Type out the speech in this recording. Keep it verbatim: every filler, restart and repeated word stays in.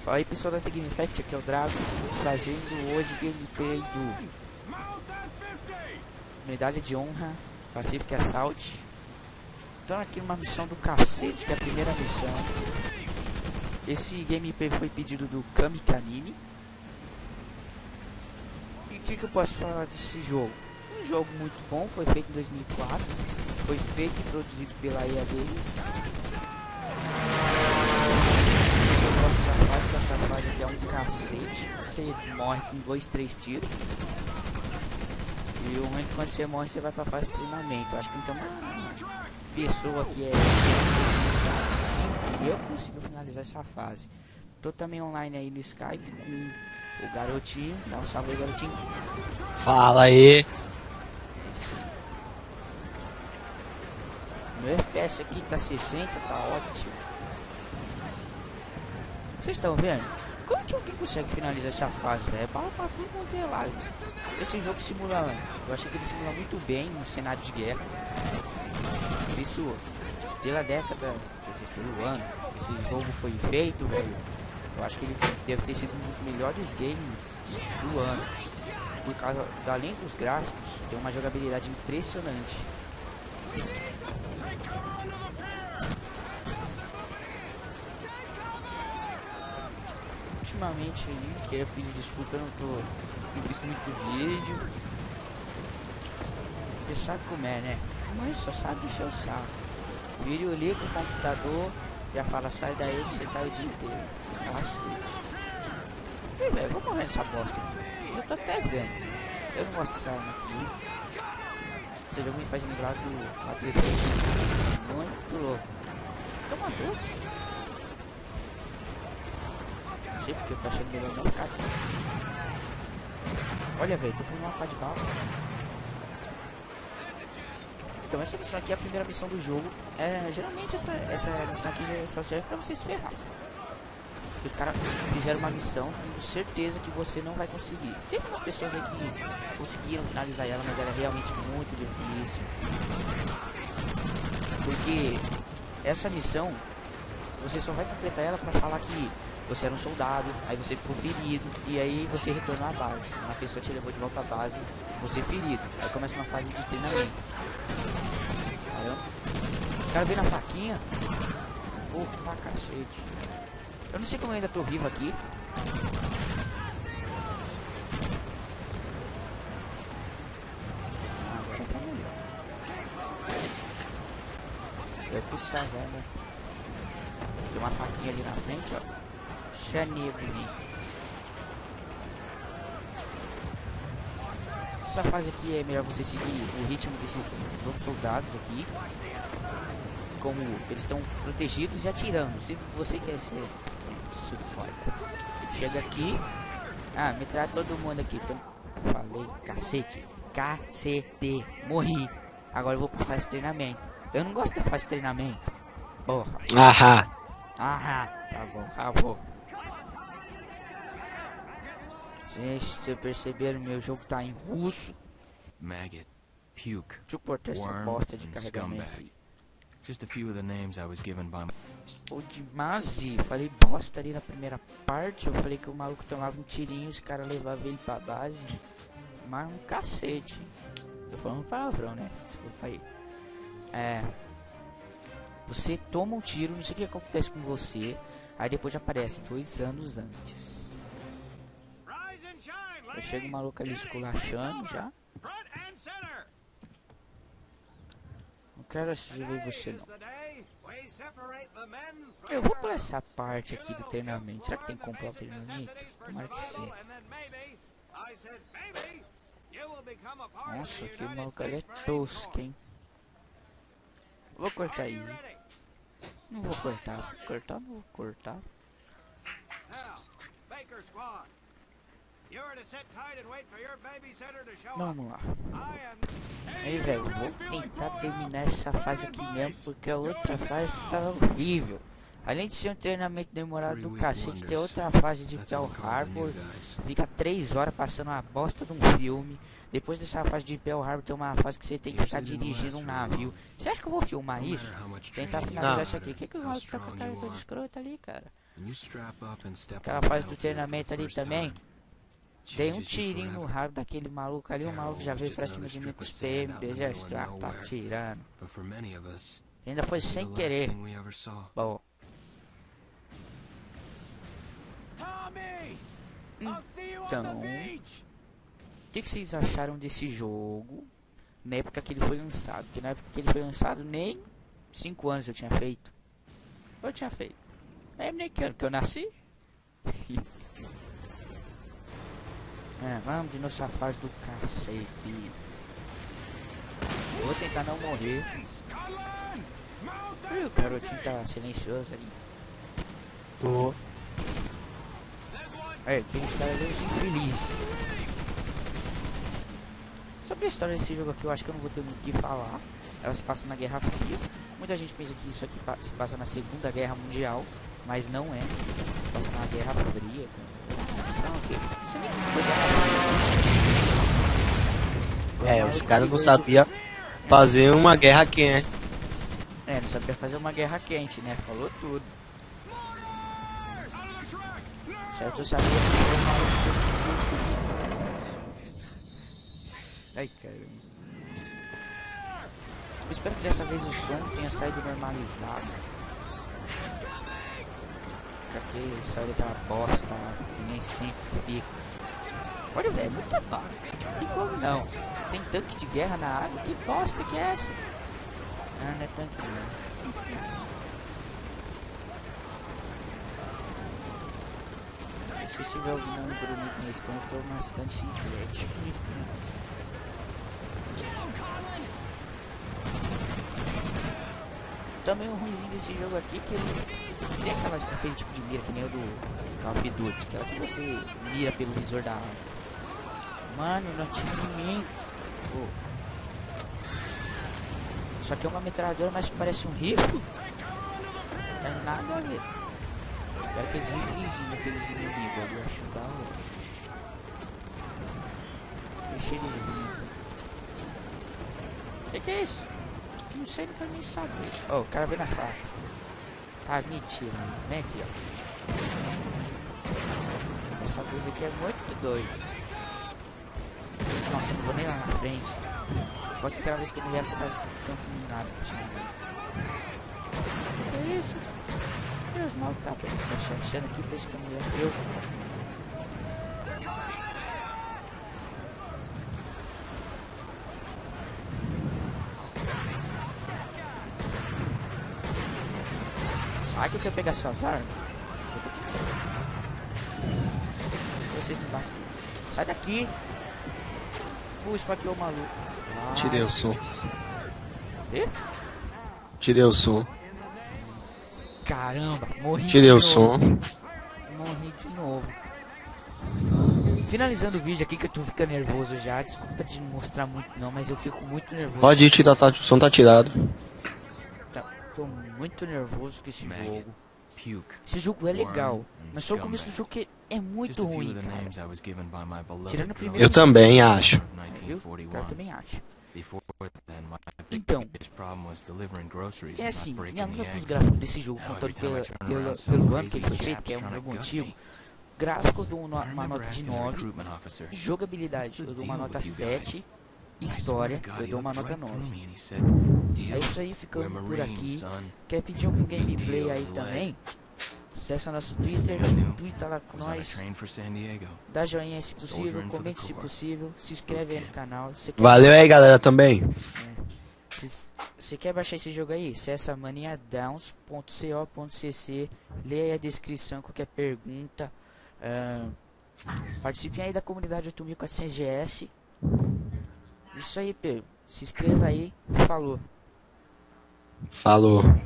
Fala aí pessoal da The Game Effect, aqui é o Drago, fazendo hoje gameplay do Medalha de Honra, Pacific Assault. Então aqui numa missão do cacete, que é a primeira missão. Esse gameplay foi pedido do Kamikanime. E o que, que eu posso falar desse jogo? Um jogo muito bom, foi feito em dois mil e quatro, foi feito e produzido pela E A Games. Essa fase, que essa fase aqui é um cacete, você morre com dois, três tiros. E o ruim é que quando você morre você vai pra fase de treinamento. Eu acho que não tem uma pessoa que é iniciada. Eu consigo finalizar essa fase. Tô também online aí no Skype com o garotinho. Dá um salve aí, garotinho. Fala aí. Meu F P S aqui tá sessenta, tá ótimo. Vocês estão vendo? Como que alguém consegue finalizar essa fase, velho? É bala pra tudo quanto é lado. Esse jogo simula... Eu achei que ele simula muito bem um cenário de guerra. Por isso, pela década, quer dizer, pelo ano, esse jogo foi feito, velho. Eu acho que ele deve ter sido um dos melhores games do ano. Por causa, além dos gráficos, tem uma jogabilidade impressionante. Ultimamente aí, queria pedir desculpa, eu não tô. Não fiz muito vídeo. Você sabe como é, né? Mas só sabe encher o saco. O filho liga o computador, já fala, sai daí que você tá o dia inteiro. Cacete. E velho, vou morrer nessa bosta aqui. Eu tô até vendo. Eu não gosto dessa arma aqui. Esse jogo me faz lembrar do Battlefield. Muito louco. Toma doce. Não sei porque eu tô achando melhor não ficar aqui. Olha, velho, tô tomando uma pá de bala. Então essa missão aqui é a primeira missão do jogo. É, geralmente essa, essa missão aqui só serve pra você se ferrar. Porque os caras fizeram uma missão tendo certeza que você não vai conseguir. Tem algumas pessoas aí que conseguiram finalizar ela, mas ela é realmente muito difícil. Porque essa missão, você só vai completar ela pra falar que você era um soldado, aí você ficou ferido, e aí você retornou à base. Uma pessoa te levou de volta à base, você ferido. Aí começa uma fase de treinamento. Caramba. Os caras vêm na faquinha. Porra, pra cacete. Eu não sei como eu ainda tô vivo aqui. Agora tá melhor. Eu puto Sazé, né? Tem uma faquinha ali na frente, ó. Xanebri. Essa fase aqui é melhor você seguir o ritmo desses outros soldados aqui. Como eles estão protegidos e atirando. Se você quer ser... Isso foda. Chega aqui. Ah, metralha todo mundo aqui. Então, falei, cacete. Cacete. Morri. Agora eu vou pra fase de treinamento. Eu não gosto da fase de treinamento. Porra. Aham. Aham. Tá bom, acabou. Gente, vocês perceberam, meu jogo tá em russo. Maggot, puke, Deixa eu cortar essa bosta de carregamento aí. Just a few of the names I was given by my... O Dimazi, falei bosta ali na primeira parte. Eu falei que o maluco tomava um tirinho, os caras levavam ele pra base. Mas um cacete. Tô falando palavrão, né? Desculpa aí. É. Você toma um tiro, não sei o que acontece com você. Aí depois já aparece dois anos antes. Aí chega o maluco ali esculachando já. Não quero assistir você não. Eu vou por essa parte aqui do treinamento. Será que tem que comprar o treinamento? Tomara que sim. Nossa, que o maluco ali é tosco, hein? Vou cortar aí. Não vou cortar. Vou cortar, não vou cortar. Vamos lá. Aí, velho, vou tentar terminar essa fase aqui mesmo, porque a outra fase tá horrível. Além de ser um treinamento demorado do cacete, tem outra fase de Pearl Harbor. Fica três horas passando uma bosta de um filme. Depois dessa fase de Pearl Harbor tem uma fase que você tem que ficar dirigindo um navio. Você acha que eu vou filmar isso? Tentar finalizar isso aqui. O que que o maluco tá com a cara toda escrota ali, cara? Aquela fase do treinamento ali também. Dei um tirinho no rabo daquele maluco ali. O maluco já veio pra cima de mim com os P M do exército. Ah, tá tirando. E ainda foi sem querer. Bom. Então, o que, que vocês acharam desse jogo na época que ele foi lançado? Porque na época que ele foi lançado, nem cinco anos eu tinha feito. Eu tinha feito. Nem nem que ano que eu nasci. É, vamos de nossa fase do cacete. Vou tentar não morrer. Ih, o garotinho tá silencioso ali. Tô. É, aqueles caras são infelizes. Sobre a história desse jogo aqui, eu acho que eu não vou ter muito o que falar. Ela se passa na Guerra Fria. Muita gente pensa que isso aqui se passa na Segunda Guerra Mundial, mas não é. Se passa na Guerra Fria, cara. Isso nem foi Guerra Fria. É, os caras não sabiam fazer uma guerra quente. É, não sabia fazer uma guerra quente, né? Falou tudo. Certo, eu sabia que foi uma... Ai, caramba. Eu espero que dessa vez o som tenha saído normalizado. Porque saiu daquela bosta que nem sempre fica. Olha, velho, muita bala. Não tem como não. Tem tanque de guerra na água? Que bosta que é essa? Ah, não é tanque não. Se estiver ouvindo um grunhido meio estranho, eu tô mascando chiclete. Também o ruimzinho desse jogo aqui é que ele tem aquela, aquele tipo de mira que nem o do Call of Duty, aquela que você mira pelo visor da arma. Mano, não tinha inimigo. Oh. Só que é uma metralhadora, mas parece um rifle. Não tem nada a ver. Espero aqueles riflezinhos, aqueles inimigos ali, eu acho da hora. Deixa eles virem aqui. Que que é isso? Não sei, não quero nem saber. Oh, o cara veio na faca. Tá, mentira. Vem aqui, ó. Essa coisa aqui é muito doida. Nossa, não vou nem lá na frente. Pode que aquela vez que eu me lembro por causa do campo minado que tinha ali. O que é isso? Meus mal tá se achando aqui, pensa que a mulher eu. Sai que eu quero pegar suas armas. Se vocês me batem. Sai daqui. Uh, esfaqueou o maluco. Ah. Tirei o som. Vê? Tirei o som. Caramba, morri Tirei de o novo. som. Morri de novo. Finalizando o vídeo aqui que eu tô ficando nervoso já. Desculpa de não mostrar muito não, mas eu fico muito nervoso. Pode ir, tirar, tá, o som tá tirado. Tá, tô muito nervoso com esse Maggot, jogo. puke, Esse jogo é legal, worm, mas só o and começo do scumbag. jogo que é Just muito a few ruim, of the cara. names I was given by my beloved Tirando o drone primeiro Eu também of acho. Viu? O cara nineteen forty-one. também acha. Before then, my big Então, biggest problem was delivering groceries é and assim, not breaking minha the nota pros eggs. gráficos desse jogo, Now, contando every time I pela, turn pela, around, some pelo ano que crazy ele foi feito, cap's que é um trying to jogo gut antigo. me. Gráfico eu dou I uma, uma remember nota de asking the nove, recruitment officer, jogabilidade "What's the eu dou uma deal nota with you sete, guys?" história I swear to God, eu he dou uma looked nota right through nove. me and he said, É "Deal? isso aí, We're ficando por Marines, aqui. son." Quer pedir algum gameplay Deal aí is também? Acesse nosso Twitter, twitta lá com Was on a nós, train for San Diego. dá joinha se possível, Soldiering for the comente se Corps. possível, se inscreve aí no canal. Você quer Valeu aí, galera, também. Se você quer baixar esse jogo aí, acessa maniadowns ponto co ponto cc, leia aí a descrição, qualquer pergunta. Uh, participe aí da comunidade oito mil e quatrocentos G S. Isso aí, Pedro. Se inscreva aí. Falou. Falou.